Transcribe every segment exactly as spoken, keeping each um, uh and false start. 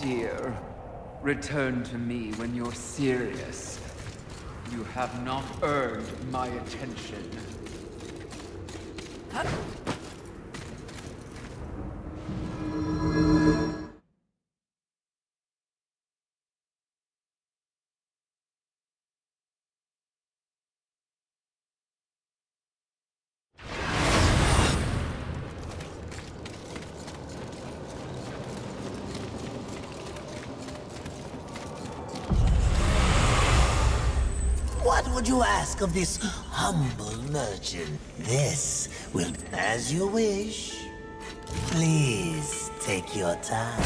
dear. Return to me when you're serious. You have not earned my attention. What would you ask of this humble merchant? This will, as you wish. Please take your time.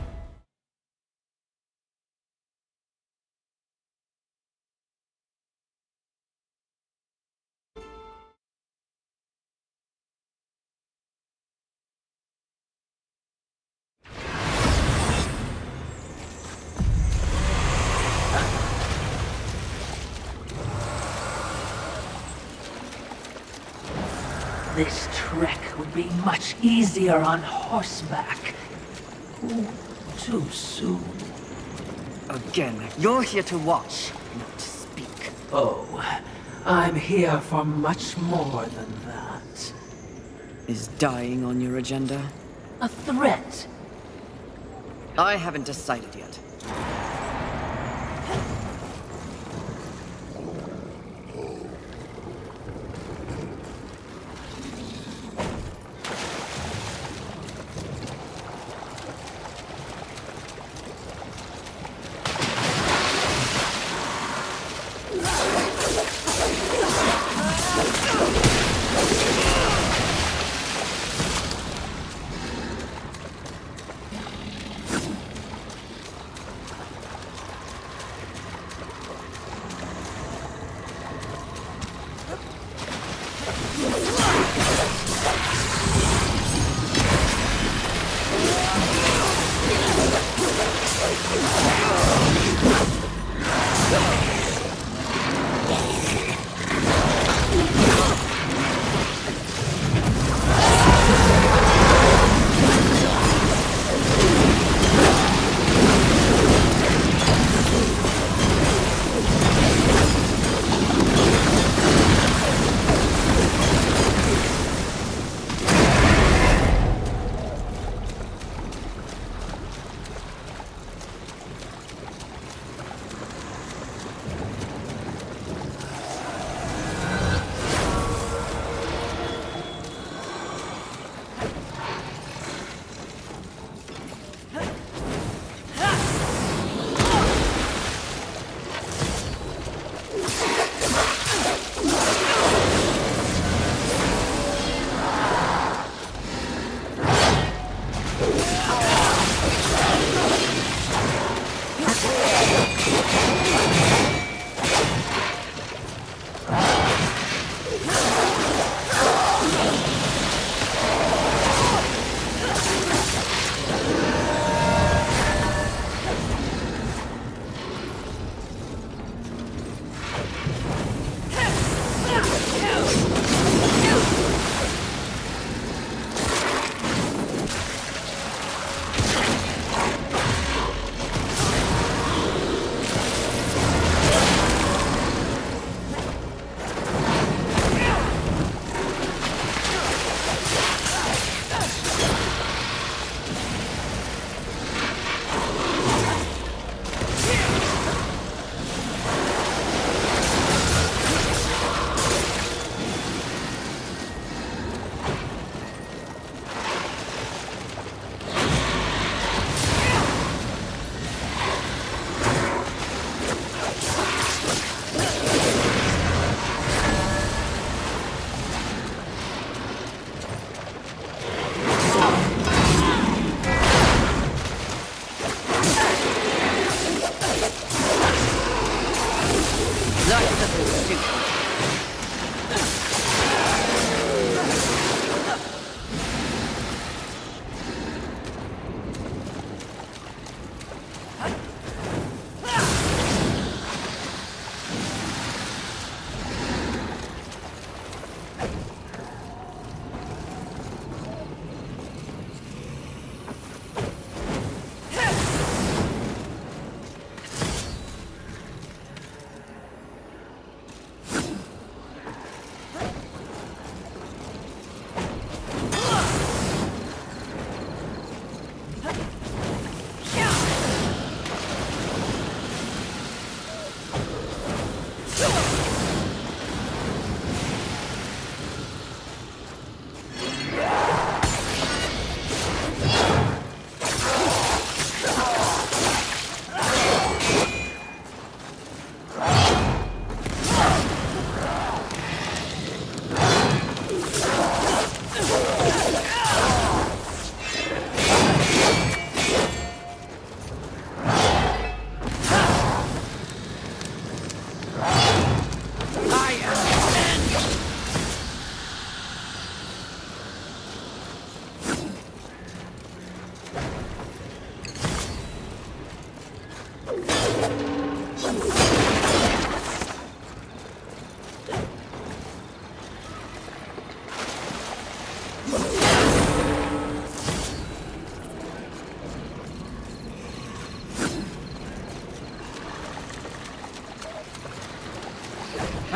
This trek would be much easier on horseback. Ooh, too soon. Again, you're here to watch, not to speak. Oh, I'm here for much more than that. Is dying on your agenda? A threat. I haven't decided yet.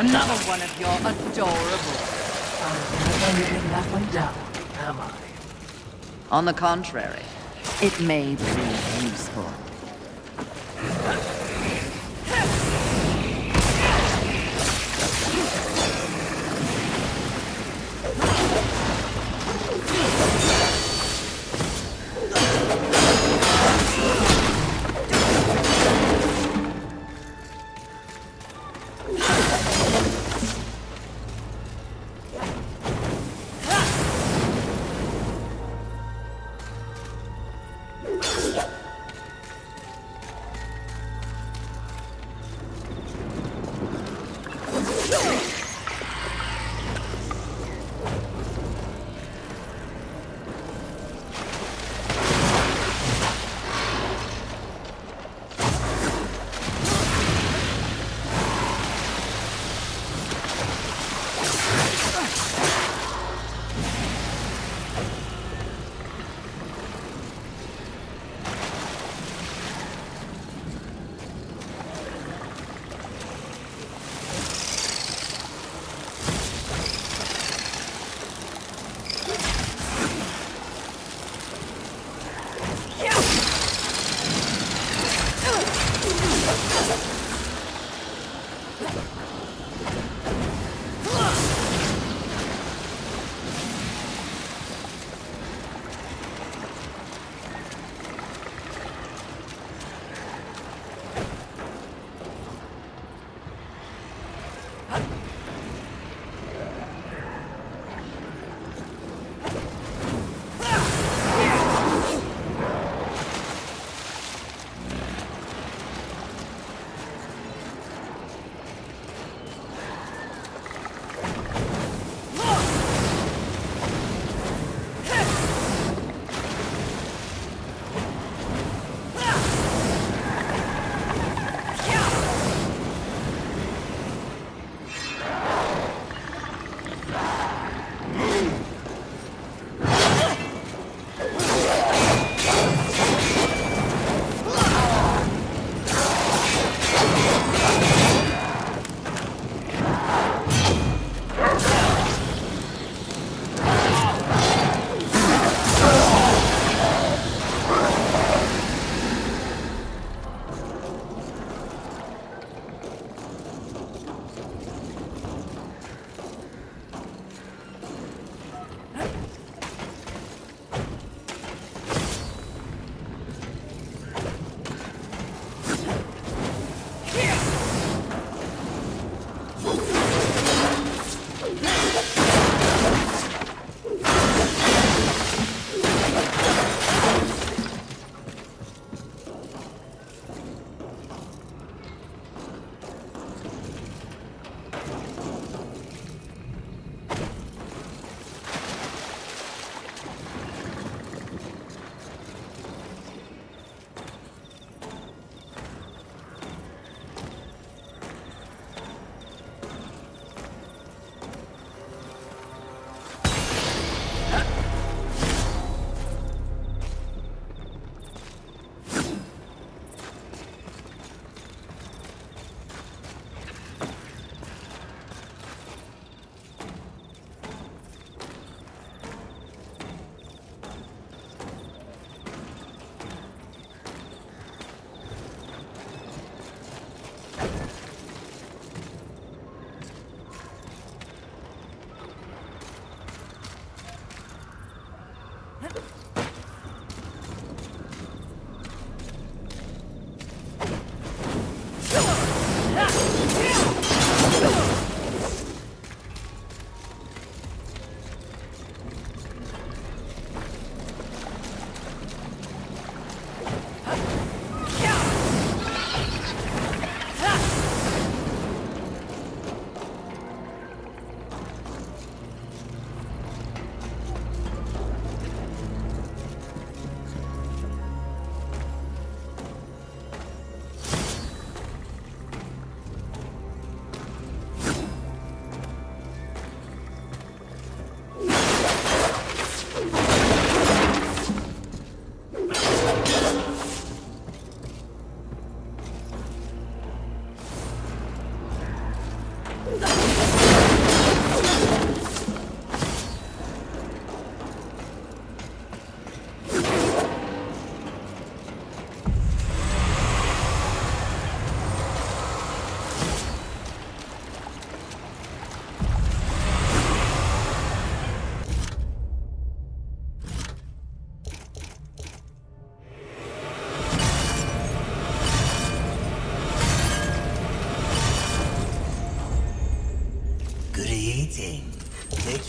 Another one of your adorable. I'm never living that one down, am I? On the contrary, it may prove useful.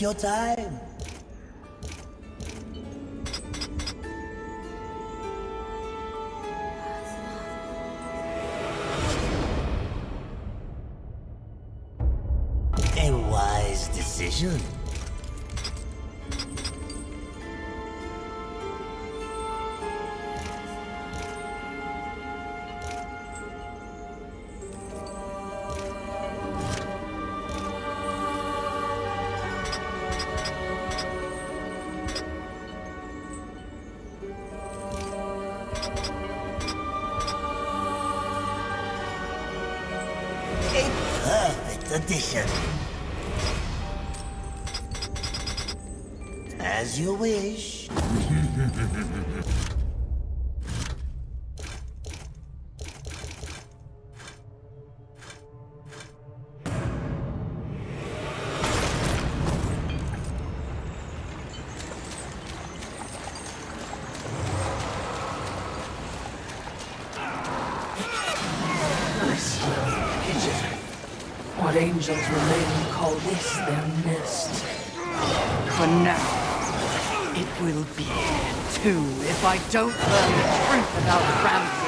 your time. A wise decision. A perfect addition. As you wish. Nice little pigeon. What angels remain call this their nest. For now, it will be here too if I don't learn the truth about Ramsey.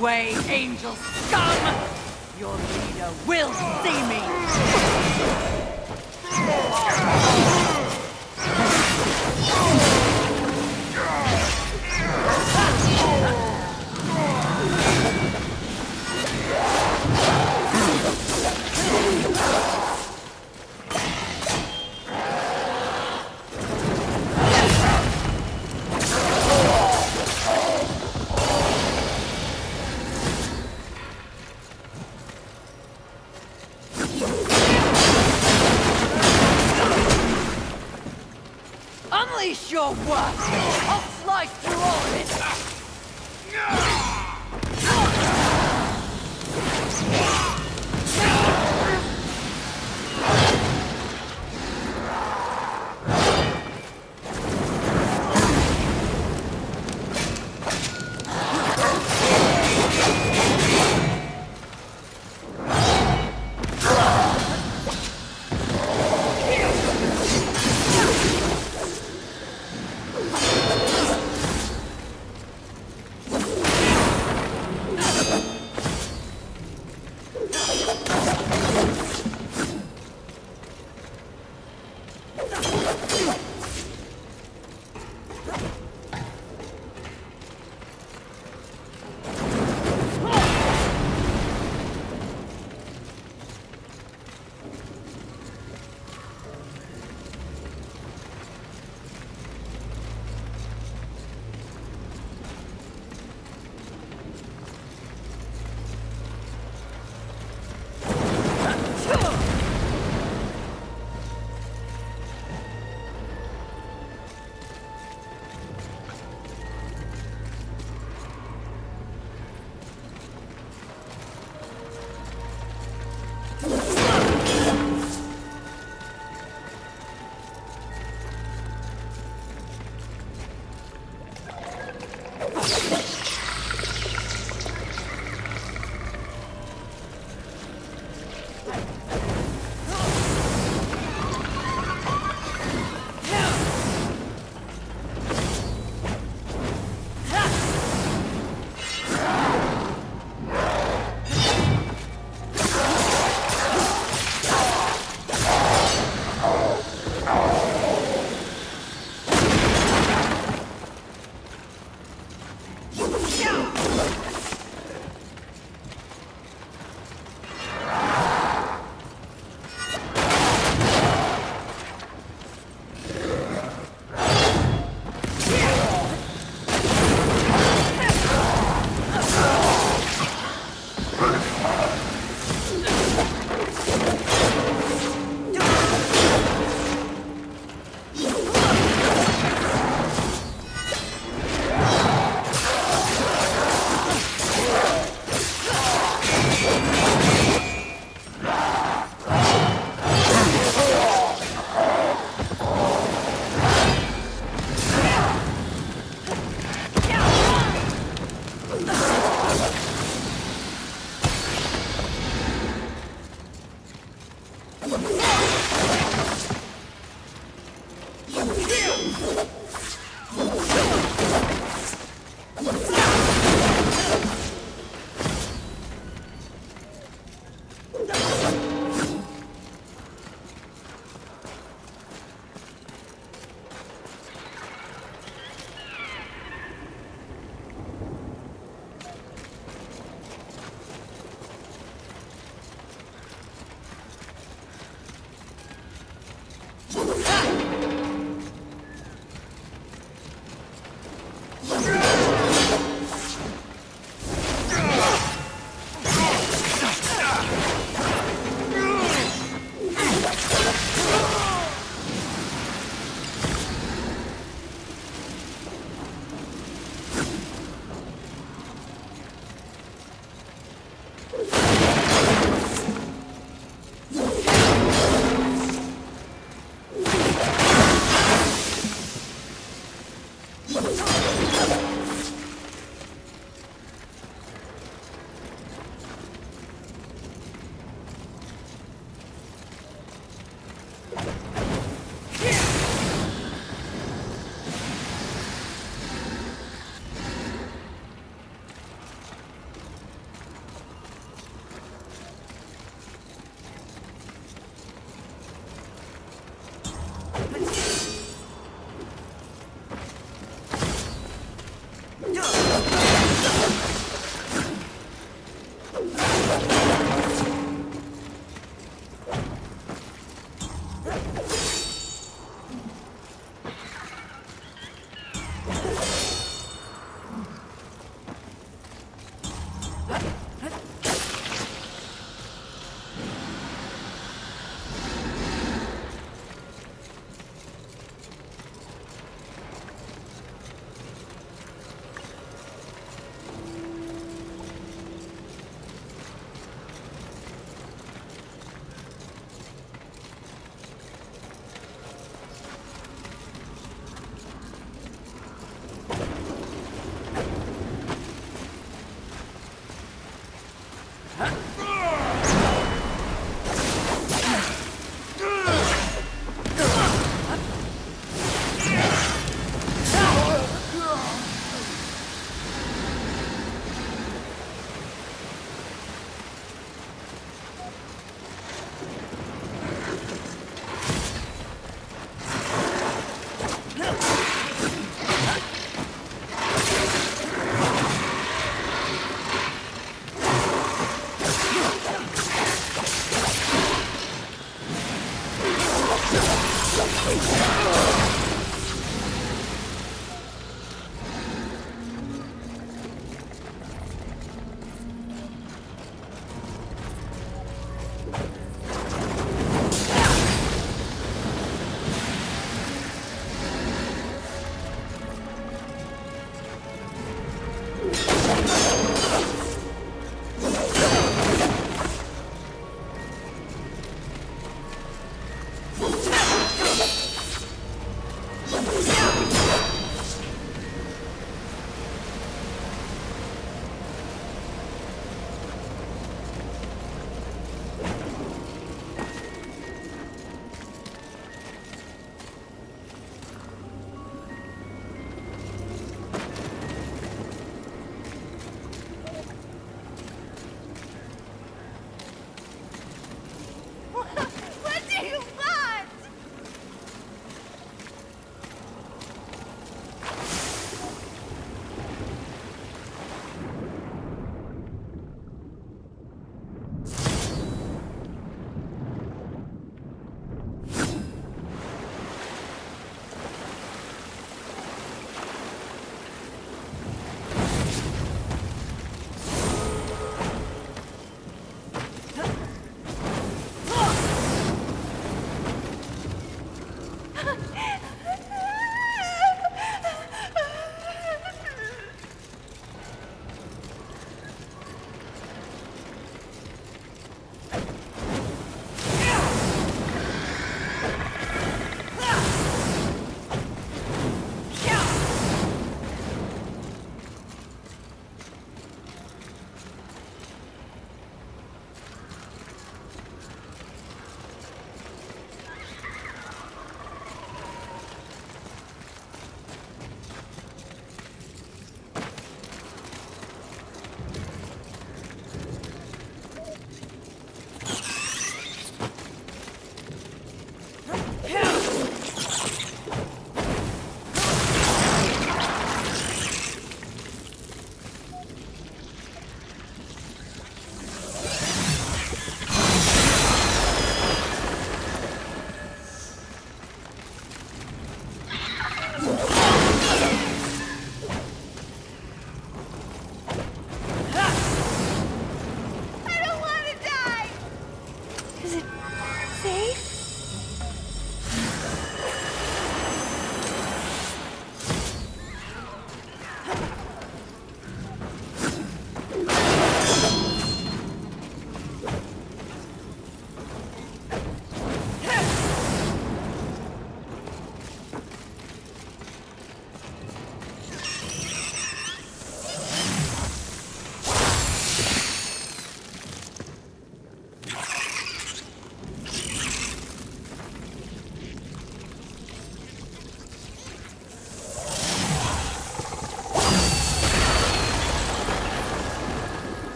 way, angel scum! Your leader will see me! Unleash your work! I'll slice through all of it!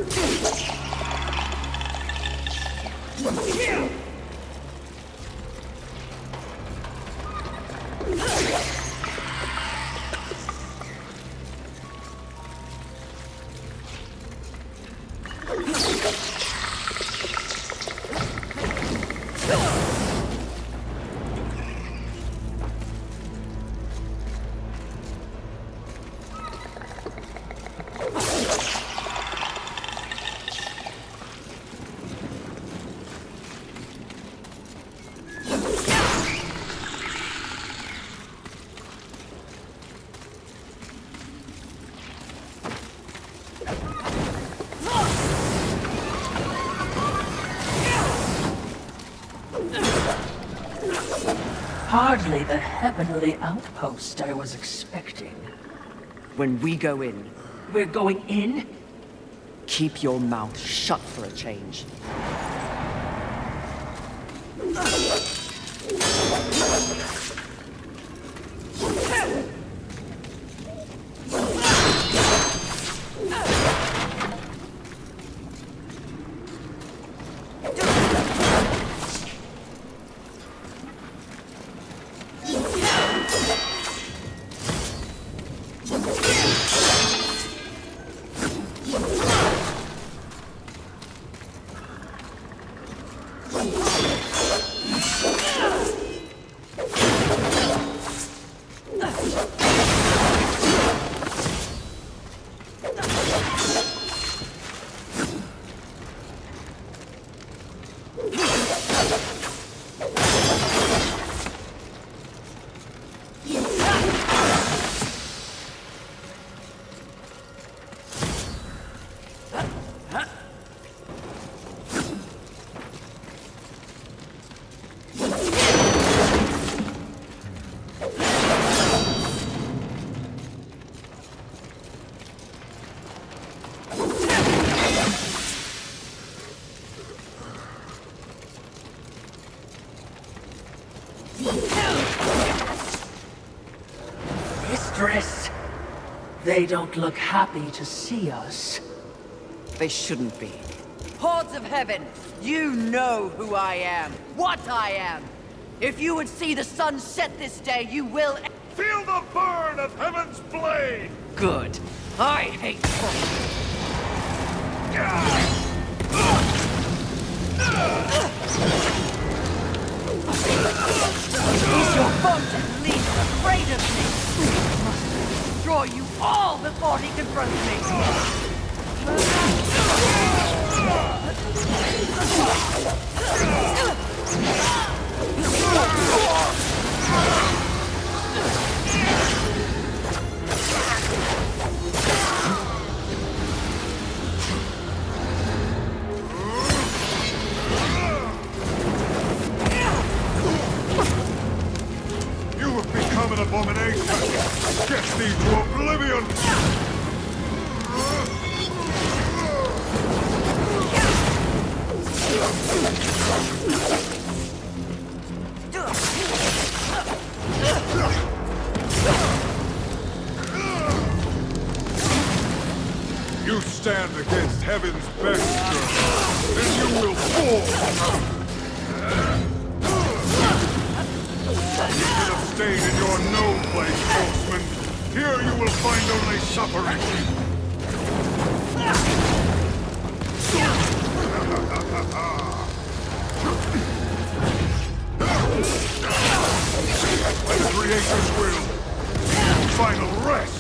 Hardly the heavenly outpost I was expecting. When we go in, We're going in? keep your mouth shut for a change. Mistress, they don't look happy to see us. They shouldn't be. Hordes of heaven, you know who I am, what I am. If you would see the sun set this day, you will... Feel the burn of heaven's blade! Good. I hate fire. Is your foe at least afraid of me? I must destroy you all before he confronts me. You have become an abomination! Get thee to oblivion! You stand against heaven's best, and you will fall! You should have stayed in your no place, horseman. Here you will find only suffering. By the Creator's will, final rest.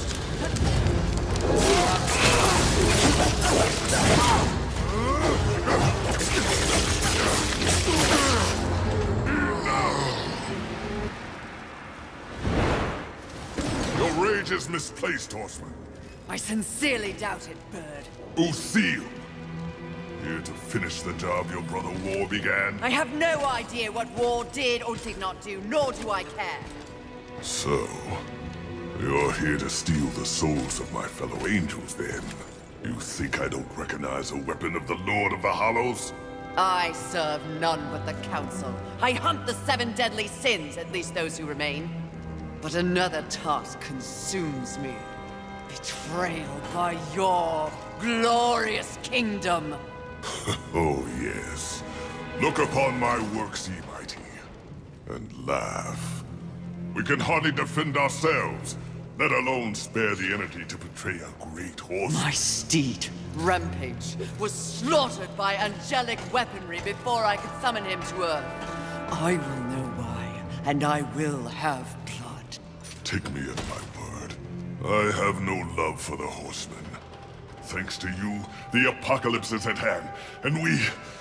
Your rage is misplaced, horseman. I sincerely doubt it, bird. Lucille, here to finish the job your brother War began. I have no idea what war did or did not do, nor do I care. So, you're here to steal the souls of my fellow angels, then? You think I don't recognize a weapon of the Lord of the Hollows? I serve none but the Council. I hunt the seven deadly sins, at least those who remain. But another task consumes me. Betrayal by your glorious kingdom. Oh, yes. Look upon my works, ye mighty, and laugh. We can hardly defend ourselves, let alone spare the energy to betray a great horse. My steed, Rampage, was slaughtered by angelic weaponry before I could summon him to Earth. I will know why, and I will have blood. Take me at my word. I have no love for the horsemen. Thanks to you, the apocalypse is at hand, and we...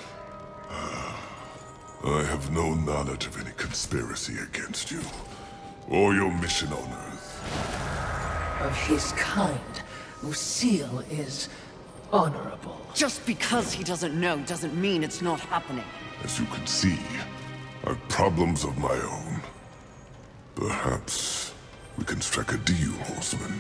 I have no knowledge of any conspiracy against you, or your mission on Earth. Of his kind, Lucille is honorable. Just because he doesn't know doesn't mean it's not happening. As you can see, I've problems of my own. Perhaps we can strike a deal, horseman.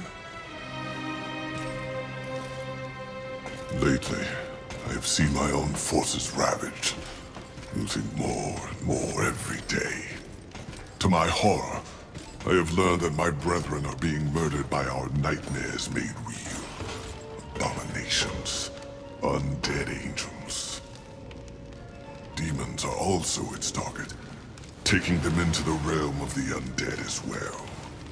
Lately, I have seen my own forces ravaged, losing more and more every day. To my horror, I have learned that my brethren are being murdered by our nightmares made real. Abominations. Undead angels. Demons are also its target, taking them into the realm of the undead as well.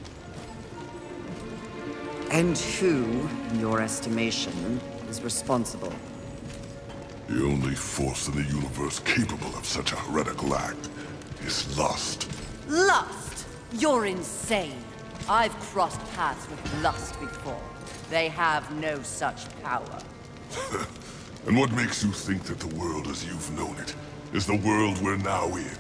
And who, in your estimation, is responsible? The only force in the universe capable of such a heretical act is lust. Lust? You're insane. I've crossed paths with lust before. They have no such power. And what makes you think that the world as you've known it is the world we're now in?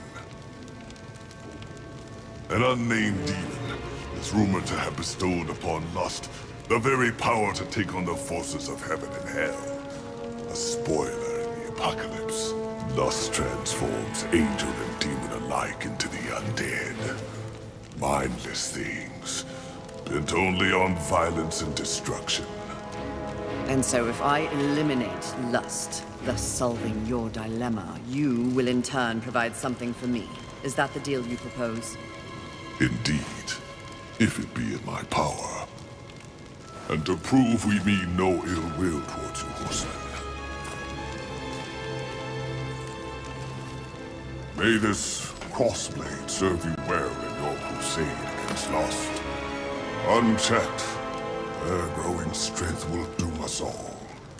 An unnamed demon is rumored to have bestowed upon lust the very power to take on the forces of heaven and hell. A spoiler in the apocalypse. Lust transforms angel and demon alike into the undead. Mindless things, bent only on violence and destruction. And so if I eliminate lust, thus solving your dilemma, you will in turn provide something for me. Is that the deal you propose? Indeed, if it be in my power. And to prove we mean no ill will towards you, horsemen. May this crossblade serve you well in your crusade against lust. Unchecked, their growing strength will doom us all.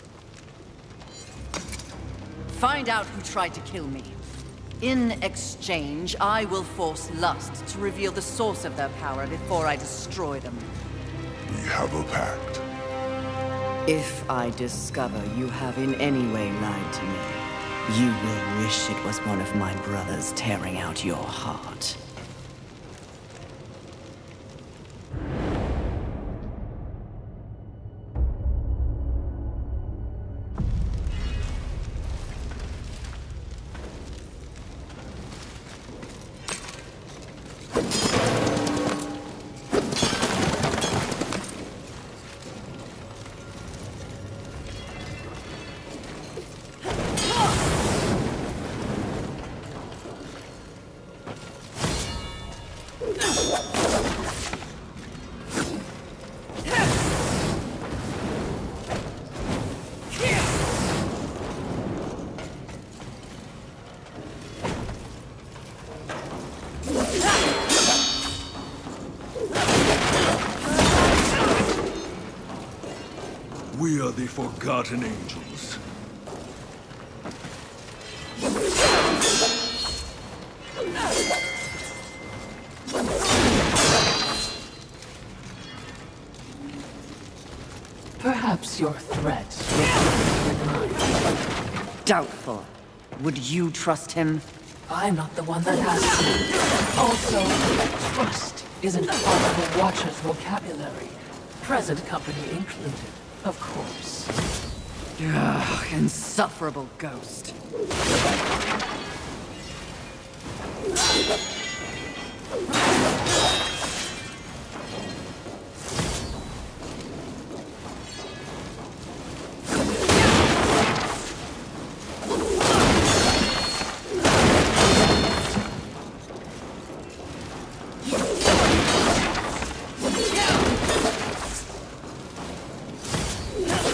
Find out who tried to kill me. In exchange, I will force lust to reveal the source of their power before I destroy them. We have a pact. If I discover you have in any way lied to me, you will wish it was one of my brothers tearing out your heart. We are the Forgotten Angels. Perhaps your threats will be denied. Doubtful. Would you trust him? I'm not the one that has to. Also, trust isn't part of the Watcher's vocabulary. Present company included, of course. Ugh, insufferable ghost.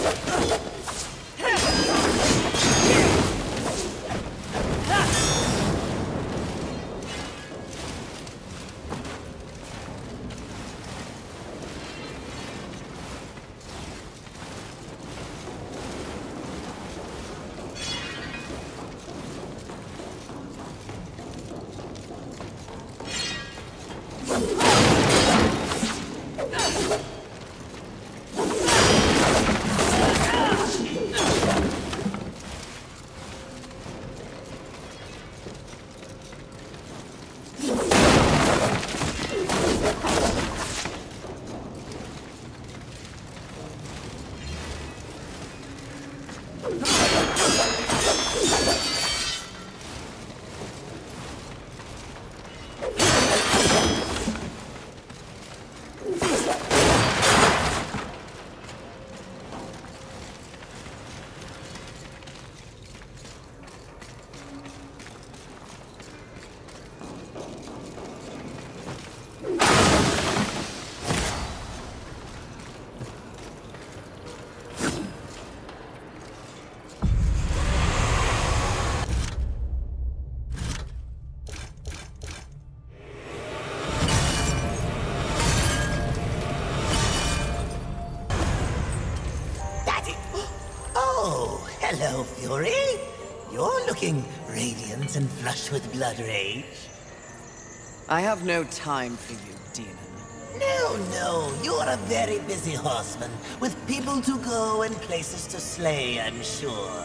Hello, Fury. You're looking radiant and flush with blood rage. I have no time for you, demon. No, no. You're a very busy horseman, with people to go and places to slay, I'm sure.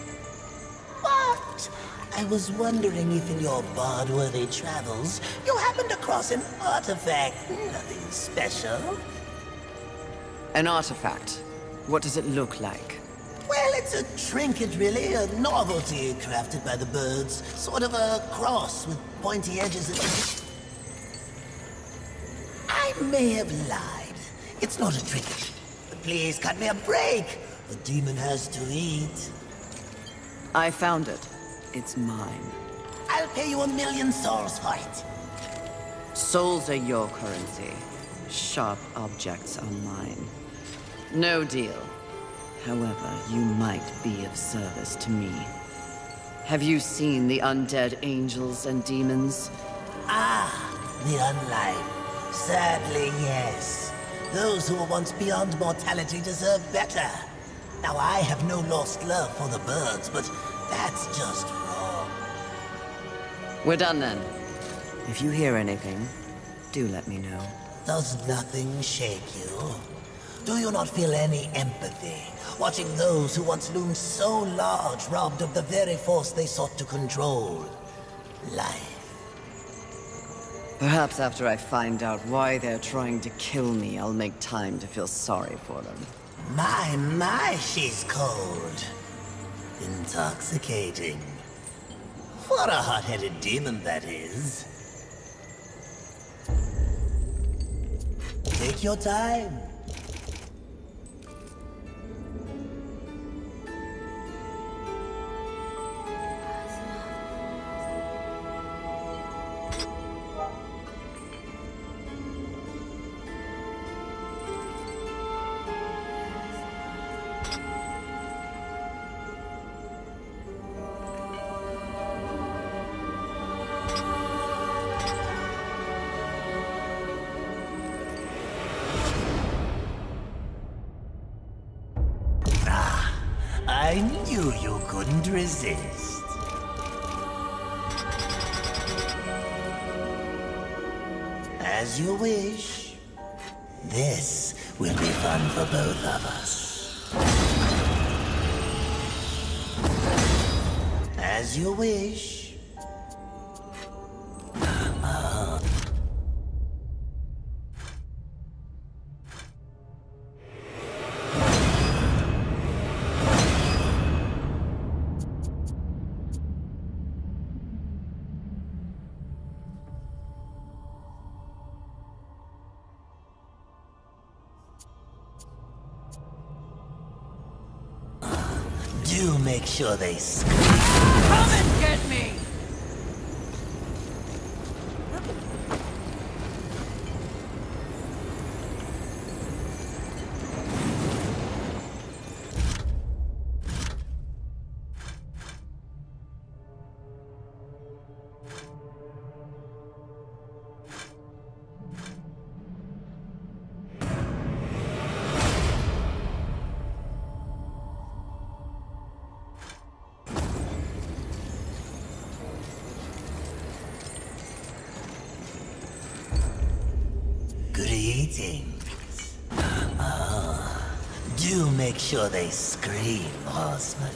But I was wondering if in your bard-worthy travels, you happened across an artifact. Nothing special. An artifact? What does it look like? Well, it's a trinket, really. A novelty crafted by the birds. Sort of a cross with pointy edges. I may have lied. It's not a trinket. But please cut me a break. The demon has to eat. I found it. It's mine. I'll pay you a million souls for it. Souls are your currency. Sharp objects are mine. No deal. However, you might be of service to me. Have you seen the undead angels and demons? Ah, the unlife. Sadly, yes. Those who were once beyond mortality deserve better. Now, I have no lost love for the birds, but that's just wrong. We're done then. If you hear anything, do let me know. Does nothing shake you? Do you not feel any empathy, watching those who once loomed so large robbed of the very force they sought to control? Life. Perhaps after I find out why they're trying to kill me, I'll make time to feel sorry for them. My, my, she's cold. Intoxicating. What a hot-headed demon that is. Take your time. I knew you couldn't resist. As you wish. This will be fun for both of us. As you wish. Do make sure they scream. Come and get me! Do make sure they scream, horseman.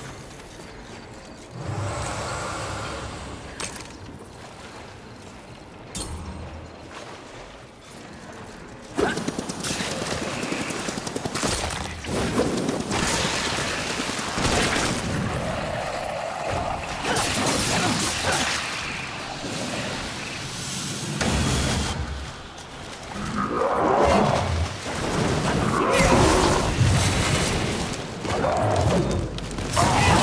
Ravage.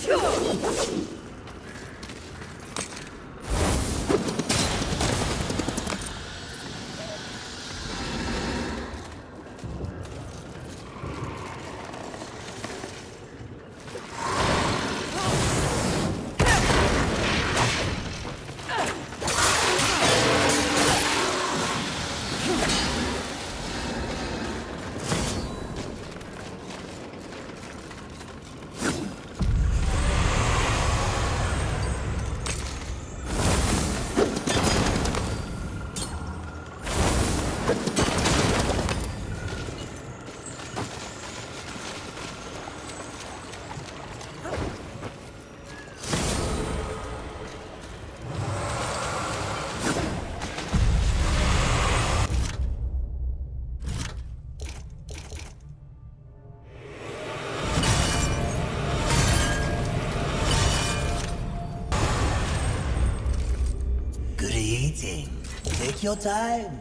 Take your time.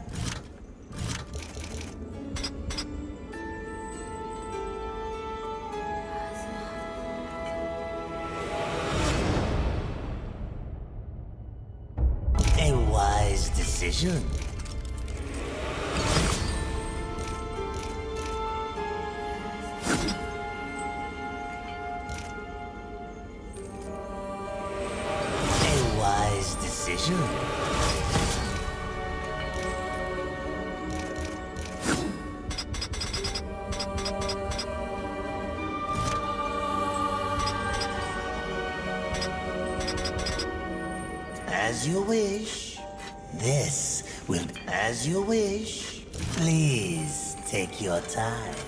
A wise decision. A wise decision. As you wish. This will, as you wish. Please take your time.